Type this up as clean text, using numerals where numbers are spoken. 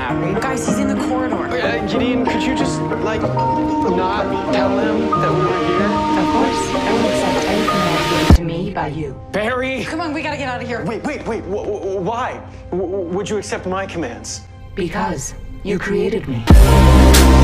happen. Guys, he's in the corridor. Gideon, could you just, like, not tell him that we were here? Of course, I will accept any command given to me by you. Barry! Come on, we gotta get out of here. Wait. Why? Would you accept my commands? Because you created me.